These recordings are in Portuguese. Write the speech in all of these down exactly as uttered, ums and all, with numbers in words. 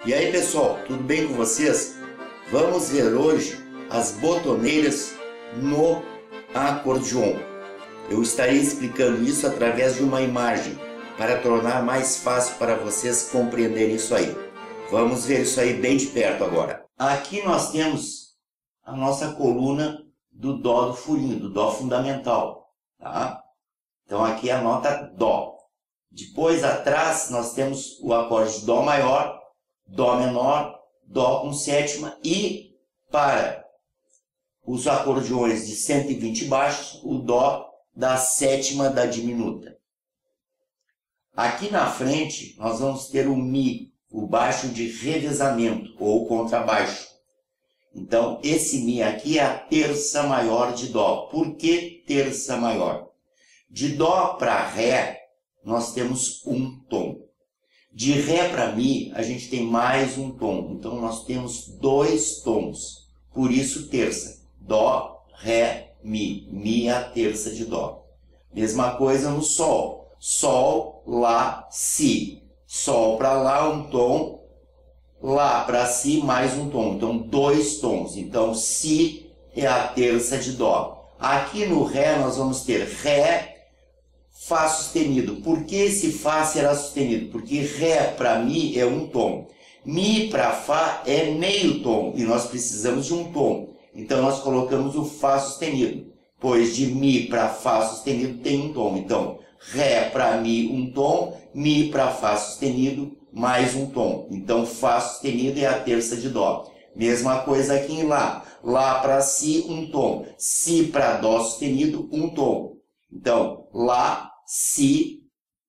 E aí pessoal, tudo bem com vocês? Vamos ver hoje as botoneiras no acordeon. Eu estarei explicando isso através de uma imagem para tornar mais fácil para vocês compreenderem isso aí. Vamos ver isso aí bem de perto agora. Aqui nós temos a nossa coluna do Dó do furinho, do Dó fundamental, tá? Então aqui é a nota Dó. Depois atrás nós temos o acorde Dó maior, Dó menor, Dó com sétima e para os acordeões de cento e vinte baixos, o Dó da sétima da diminuta. Aqui na frente nós vamos ter o Mi, o baixo de revezamento ou contrabaixo. Então esse Mi aqui é a terça maior de Dó. Por que terça maior? De Dó para Ré nós temos um tom. De Ré para Mi, a gente tem mais um tom. Então, nós temos dois tons. Por isso, terça. Dó, Ré, Mi. Mi é a terça de Dó. Mesma coisa no Sol. Sol, Lá, Si. Sol para Lá, um tom. Lá para Si, mais um tom. Então, dois tons. Então, Si é a terça de Dó. Aqui no Ré, nós vamos ter Ré, Fá sustenido. Por que esse Fá será sustenido? Porque Ré para Mi é um tom. Mi para Fá é meio tom. E nós precisamos de um tom. Então nós colocamos o Fá sustenido. Pois de Mi para Fá sustenido tem um tom. Então Ré para Mi um tom. Mi para Fá sustenido mais um tom. Então Fá sustenido é a terça de Dó. Mesma coisa aqui em Lá. Lá para Si um tom. Si para Dó sustenido um tom. Então, Lá, Si,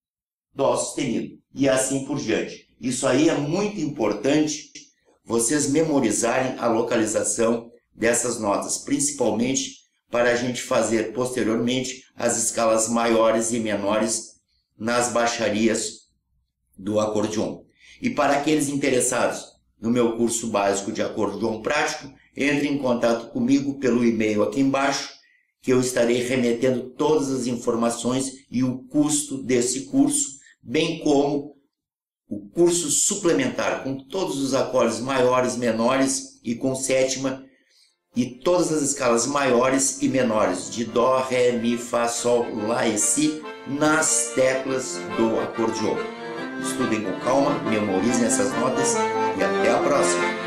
Dó sustenido. E assim por diante. Isso aí é muito importante vocês memorizarem a localização dessas notas, principalmente para a gente fazer posteriormente as escalas maiores e menores nas baixarias do acordeon. E para aqueles interessados no meu curso básico de acordeon prático, entre em contato comigo pelo e-mail aqui embaixo, que eu estarei remetendo todas as informações e o custo desse curso, bem como o curso suplementar com todos os acordes maiores, menores e com sétima e todas as escalas maiores e menores de Dó, Ré, Mi, Fá, Sol, Lá e Si nas teclas do acordeon. Estudem com calma, memorizem essas notas e até a próxima!